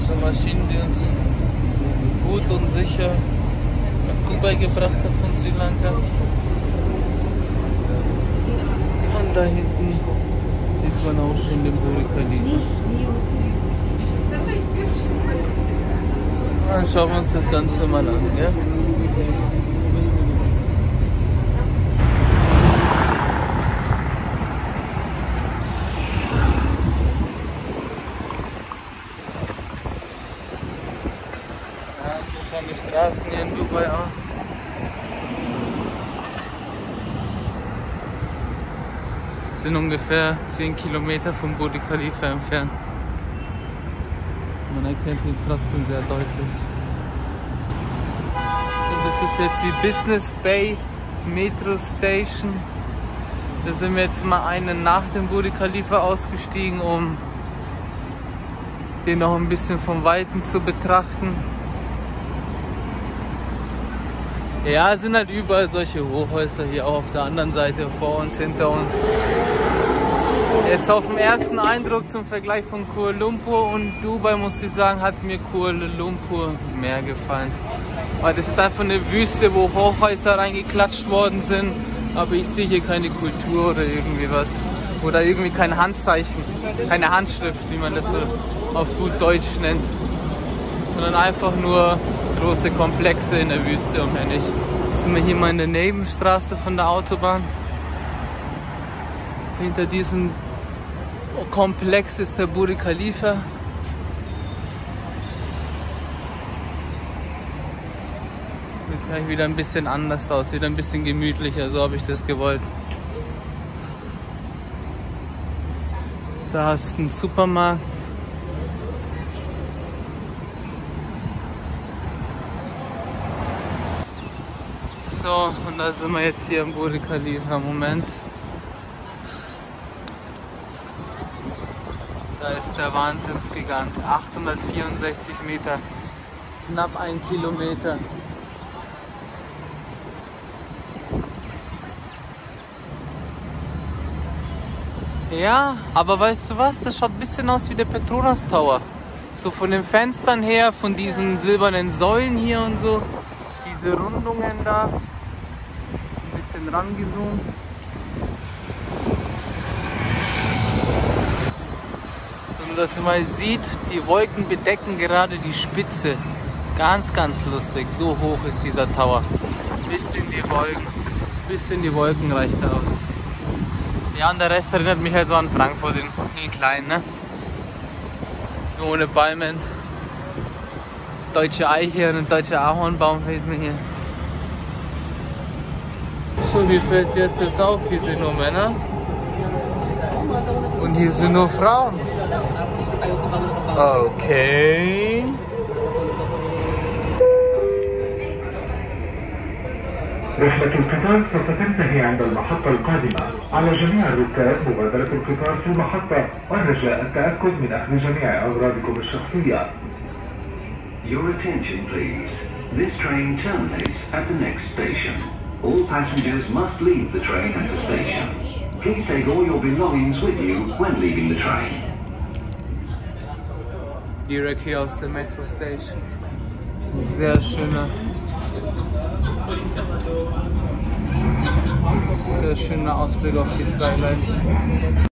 unsere Maschinen, die uns gut und sicher nach Dubai gebracht hat von Sri Lanka. Und da hinten sieht man auch schon den Burj Khalifa. Dann schauen wir uns das Ganze mal an, ja? So schauen die Straßen hier in Dubai aus. Wir sind ungefähr 10 Kilometer vom Burj Khalifa entfernt. Man erkennt ihn trotzdem sehr deutlich. Und das ist jetzt die Business Bay Metro Station. Da sind wir jetzt mal einen nach dem Burj Khalifa ausgestiegen, um den noch ein bisschen von Weitem zu betrachten. Ja, es sind halt überall solche Hochhäuser hier auch auf der anderen Seite vor uns, hinter uns. Jetzt auf den ersten Eindruck zum Vergleich von Kuala Lumpur und Dubai muss ich sagen, hat mir Kuala Lumpur mehr gefallen. Weil das ist einfach eine Wüste, wo Hochhäuser reingeklatscht worden sind, aber ich sehe hier keine Kultur oder irgendwie was. Oder irgendwie kein Handzeichen, keine Handschrift, wie man das so auf gut Deutsch nennt. Sondern einfach nur große Komplexe in der Wüste und mehr nicht. Jetzt sind wir hier mal in der Nebenstraße von der Autobahn. Hinter diesem Komplex ist der Burj Khalifa. Sieht gleich wieder ein bisschen anders aus, wieder ein bisschen gemütlicher, so habe ich das gewollt. Da hast du einen Supermarkt. So, und da sind wir jetzt hier im Burj Khalifa. Moment. Da ist der Wahnsinnsgigant. 864 Meter. Knapp 1 Kilometer. Ja, aber weißt du was? Das schaut ein bisschen aus wie der Petronas Tower. So von den Fenstern her, von diesen silbernen Säulen hier und so. Diese Rundungen da. Ein bisschen rangezoomt. So, nur dass man mal sieht, die Wolken bedecken gerade die Spitze. Ganz, ganz lustig. So hoch ist dieser Tower. Bis in die Wolken. Bis in die Wolken reicht er aus. Ja, und der Rest erinnert mich halt so an Frankfurt, in klein, ne? Nur ohne Palmen. Deutsche Eiche und ein deutscher Ahornbaum fehlt mir hier. So, wie fällt es jetzt auf? Hier sind nur Männer. Und hier sind nur Frauen. Okay. رحلة القطار سوف تنتهي عند المحطة القادمة. على جميع الركاب مغادرة القطار في المحطة ورجاء التأكد من أخذ جميع أغراضكم الشخصية. Your attention please. This train terminates at the next station. All passengers must leave the train at the station. Please take all your belongings with you when leaving the train. Direkt hier aus der Metro Station. Sehr schöner Ausblick auf die Skyline.